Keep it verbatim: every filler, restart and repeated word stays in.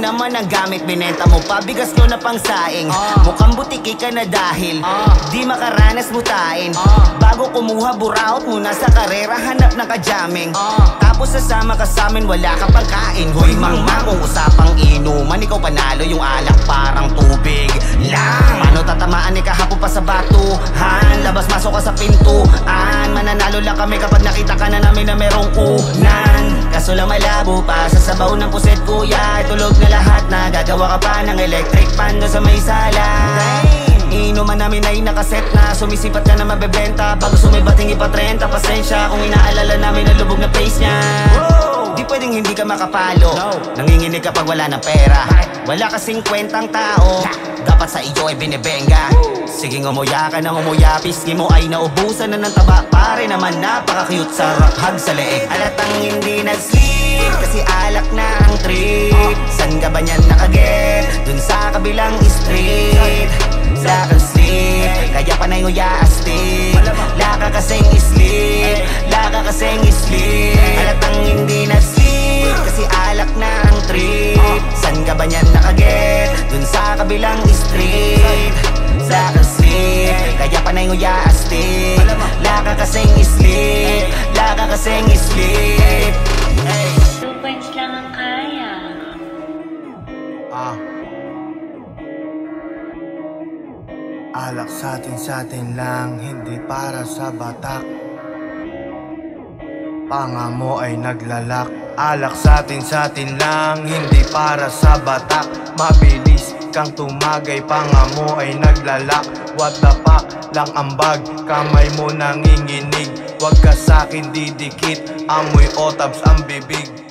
naman ang gamit, binenta mo pa, bigas ko na pang saing. uh. Mukhang butiki ka na dahil uh. di makaranas mutain. uh. Bago kumuha, buraot muna sa karera, hanap ng kajaming. uh. Tapos sasama ka sa amin, wala ka pang kain. Hoy mangmang, kung usapang inuman, ikaw panalo, yung alak parang tubig lang. Paano tatamaan ni kahapon pa sa batuhan? Labas masok ka sa pintuan, mananalo lang kami kapag nakita ka na namin na merong unan. Kaso lang malabo pa sa sabaw ng puset kuya, tulog na lahat na gagawa ka pa ng electric pan doon sa may sala. Inuman namin ay nakaset na, sumisipat ka na mabebenta. Bago sumibat hingi pa trenta, pasensya kung inaalala namin na lubog na face niya. Di pwedeng hindi ka makapalo, no. Nanginginig kapag wala ng pera. Wala kasing kwentang tao, dapat sa iyo ay binibenga. Sige ngumuya ka nang umuya, pisngi mo ay naubusan na ng taba. Pare naman napaka-cute sa rakhag sa leeg. Alatang hindi nag-sleep, kasi alak na ang trip. San ka ba niyan nakaget? Dun sa kabilang street. Laka sleep, kaya pa na yung yaastig. Laka kasing sleep, laka kasing sleep. Alatang hindi nag-sleep, kasi alak na ang trip. San ka ba niyan nakaget? Dun sa kabilang street. Laka sleep, kaya pa na yung yaastig. Laka kasing sleep, laka kasing sleep. Two points lang ang kaya. Ah Alak satin satin lang, hindi para sa batak. Panga mo ay naglalak. Alak satin satin lang, hindi para sa batak. Mabilis kang tumagay, panga mo ay naglalak. What the fuck lang ang bag, kamay mo nanginginig. Huwag ka sakin didikit, amoy otabs ang bibig.